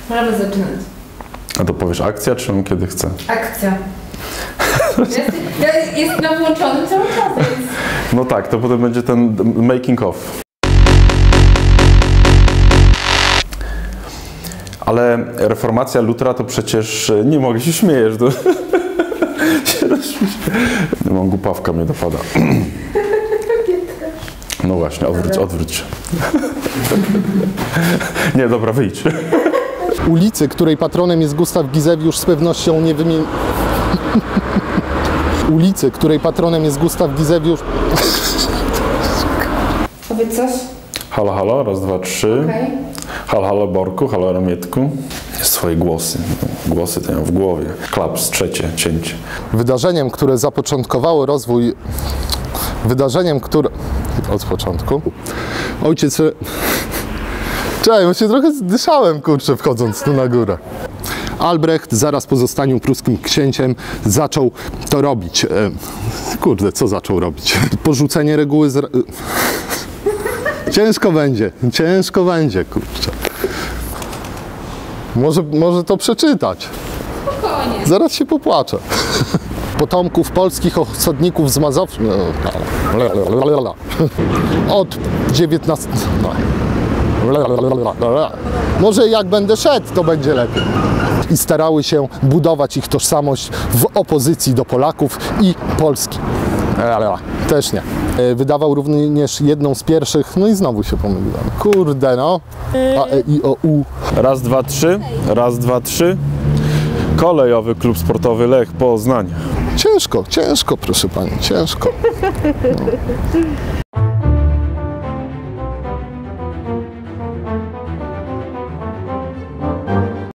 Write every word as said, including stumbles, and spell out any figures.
Możemy zaczynać. A to powiesz akcja, czy on kiedy chce? Akcja. Jest, jest na włączonym cały czas. Więc... No tak, to potem będzie ten making of. Ale reformacja Lutra to przecież nie mogę, się śmiejesz. To... Mam głupawka, mnie dopada. No właśnie, odwróć, odwróć się. Nie, dobra, wyjdź. Ulicy, której patronem jest Gustaw Gizewiusz, z pewnością nie wymieni... Ulicy, której patronem jest Gustaw Gizewiusz... Powiedz coś. Halo, halo, raz, dwa, trzy. Okay. Halo, halo, Borku, halo, Ramietku. Swoje głosy. Głosy to ja w głowie. Klaps, trzecie, cięcie. Wydarzeniem, które zapoczątkowało rozwój... Wydarzeniem, które... Od początku. Ojciec... Cześć, bo się trochę zdyszałem, kurczę, wchodząc tu na górę. Albrecht zaraz po zostaniu pruskim księciem zaczął to robić. E, kurde, co zaczął robić? Porzucenie reguły z... Ciężko będzie, ciężko będzie, kurczę. Może, może to przeczytać. Spokojnie. Zaraz się popłaczę. Potomków polskich osadników z Mazowsza... Od dziewiętnastego... Może jak będę szedł, to będzie lepiej. I starały się budować ich tożsamość w opozycji do Polaków i Polski. Też nie. Wydawał również jedną z pierwszych, no i znowu się pomyliłem. Kurde no. A, e, i, o, u. Raz, dwa, trzy. Raz, dwa, trzy. Kolejowy Klub Sportowy Lech Poznań. Ciężko, ciężko, proszę pani, ciężko. No.